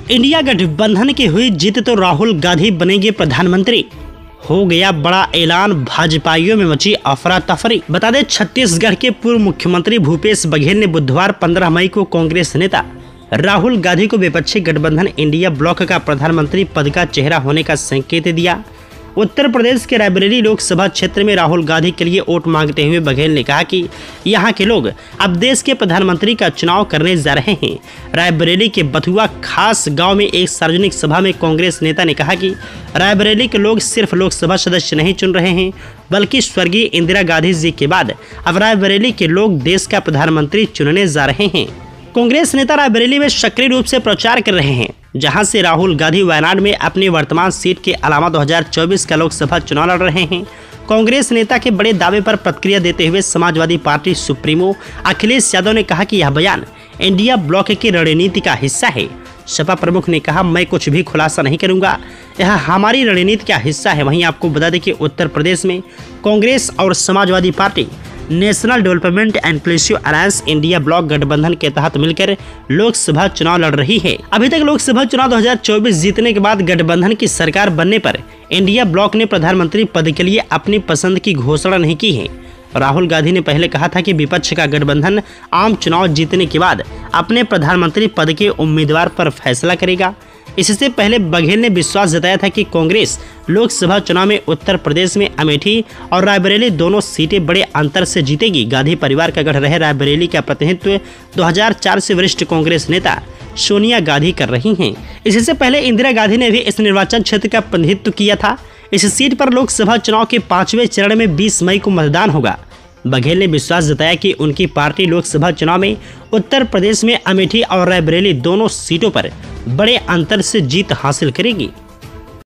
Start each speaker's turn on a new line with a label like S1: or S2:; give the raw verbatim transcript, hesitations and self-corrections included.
S1: India गठबंधन की हुई जीत तो राहुल गांधी बनेंगे प्रधानमंत्री, हो गया बड़ा ऐलान, भाजपाइयों में मची अफरा तफरी। बता दें, छत्तीसगढ़ के पूर्व मुख्यमंत्री भूपेश बघेल ने बुधवार पंद्रह मई को कांग्रेस नेता राहुल गांधी को विपक्षी गठबंधन इंडिया ब्लॉक का प्रधानमंत्री पद का चेहरा होने का संकेत दिया। उत्तर प्रदेश के रायबरेली लोकसभा क्षेत्र में राहुल गांधी के लिए वोट मांगते हुए बघेल ने कहा कि यहां के लोग अब देश के प्रधानमंत्री का चुनाव करने जा रहे हैं। रायबरेली के बथुआ खास गांव में एक सार्वजनिक सभा में कांग्रेस नेता ने कहा कि रायबरेली के लोग सिर्फ लोकसभा सदस्य नहीं चुन रहे हैं, बल्कि स्वर्गीय इंदिरा गांधी जी के बाद अब रायबरेली के लोग देश का प्रधानमंत्री चुनने जा रहे हैं। कांग्रेस नेता रायबरेली में सक्रिय रूप से प्रचार कर रहे हैं, जहां से राहुल गांधी वायनाड में अपनी वर्तमान सीट के अलावा दो हज़ार चौबीस का लोकसभा चुनाव लड़ रहे हैं। कांग्रेस नेता के बड़े दावे पर प्रतिक्रिया देते हुए समाजवादी पार्टी सुप्रीमो अखिलेश यादव ने कहा कि यह बयान इंडिया ब्लॉक की रणनीति का हिस्सा है। सपा प्रमुख ने कहा, मैं कुछ भी खुलासा नहीं करूंगा, यह हमारी रणनीति का हिस्सा है। वहीं आपको बता दें कि उत्तर प्रदेश में कांग्रेस और Samajwadi Party national development inclusive alliance India bloc गठबंधन के तहत मिलकर लोकसभा चुनाव लड़ रही है। अभी तक लोकसभा चुनाव दो हज़ार चौबीस जीतने के बाद गठबंधन की सरकार बनने पर इंडिया ब्लॉक ने प्रधानमंत्री पद के लिए अपनी पसंद की घोषणा नहीं की है। राहुल गांधी ने पहले कहा था कि विपक्ष का गठबंधन आम चुनाव जीतने के बाद अपने प्रधानमंत्री पद के उम्मीदवार पर फैसला करेगा। इससे पहले बघेल ने विश्वास जताया था कि कांग्रेस लोकसभा चुनाव में उत्तर प्रदेश में अमेठी और रायबरेली दोनों सीटें बड़े अंतर से जीतेगी। गांधी परिवार का गढ़ रहे रायबरेली का प्रतिनिधित्व दो हज़ार चार से वरिष्ठ कांग्रेस नेता सोनिया गांधी कर रही हैं। इससे पहले इंदिरा गांधी ने भी इस निर्वाचन क्षेत्र का प्रतिनिधित्व किया था। इस सीट पर लोकसभा चुनाव के पांचवें चरण में बीस मई को मतदान होगा। बघेल ने विश्वास जताया कि उनकी पार्टी लोकसभा चुनाव में उत्तर प्रदेश में अमेठी और रायबरेली दोनों सीटों पर बड़े अंतर से जीत हासिल करेगी।